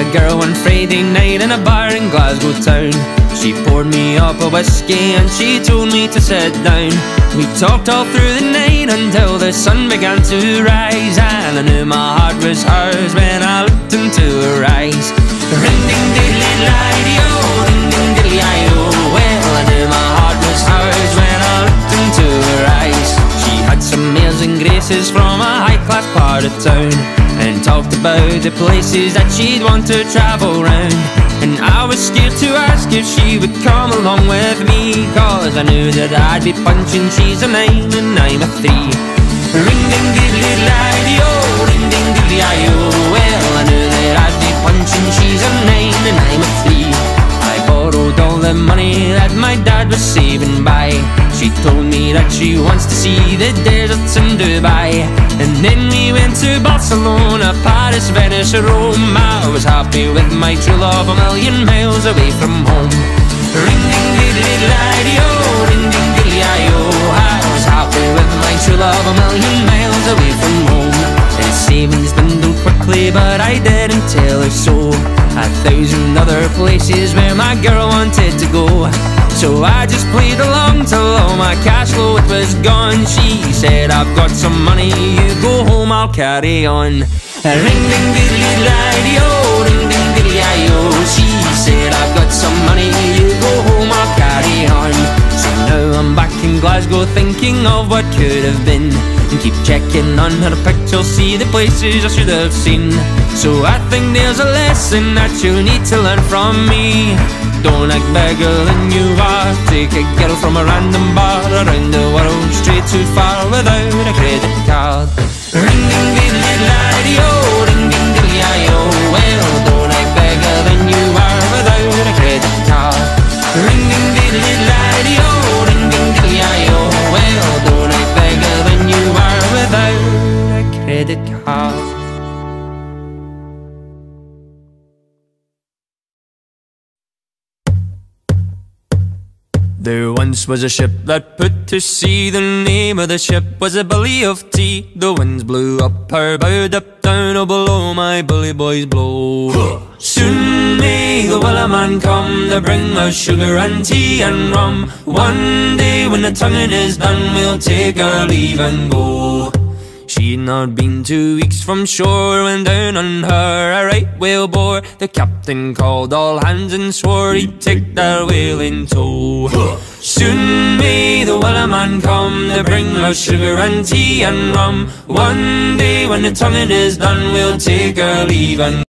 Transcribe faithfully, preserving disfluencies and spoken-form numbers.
girl one Friday night in a bar in Glasgow town. She poured me up a whiskey and she told me to sit down. We talked all through the night until the sun began to rise, and I knew my heart was hers when I looked into her eyes. Ring ding diddly lie-dee-o, ring ding diddly I-o. Well, I knew my heart was hers when I looked into her eyes. She had some airs and graces from a high-class part of town, and talked about the places that she'd want to travel round. And I was scared to ask if she would come along with me, cause I knew that I'd be punching, she's a nine and I'm a three. Ring ding diddly lie-dee-o, ring ding diddly I-o. Well, I knew that I'd be punching, she's a nine and I'm a three. I borrowed all the money that my dad was saving by. She told me that she wants to see the deserts in Dubai. And then we went to Barcelona, Paris, Venice, Rome. I was happy with my true love a million miles away from home. Ring ding diddly lie-dee-o, ring ding diddly I-o. I was happy with my true love a million miles away from home. His savings dwindled quickly, but I didn't tell her so. A thousand other places where my girl wanted to go, so I just played along till all my cash flow it was gone. She said, I've got some money, you go home, I'll carry on. Ring ding diddly lie-dee-o, ring ding diddly I-o. She said, I've got some money, you go home, I'll carry on. So now I'm back in Glasgow thinking of what could have been, and keep checking on her picture, see the places I should have seen. So I think there's a lesson that you'll need to learn from me. Don't act bigger than you are. Take a girl from a random bar around the world straight too far without a credit card. Ring ding diddly lie-dee-o, ring ding diddly I-o. Well, don't act bigger than you are without a credit card. Ring ding diddly lie-dee-o, ring ding diddly I-o. Well, don't act bigger than you are without a credit card. There once was a ship that put to sea. The name of the ship was a Billy of Tea. The winds blew up her bow, up down, oh below my bully boys blow. Soon may the Wellerman come to bring us sugar and tea and rum. One day when the tonguing is done, we'll take our leave and go. She'd not been two weeks from shore when down on her a right whale bore. The captain called all hands and swore he'd take that whale in tow. Soon may the Wellerman come to bring us sugar and tea and rum. One day when the tonguing is done, we'll take our leave and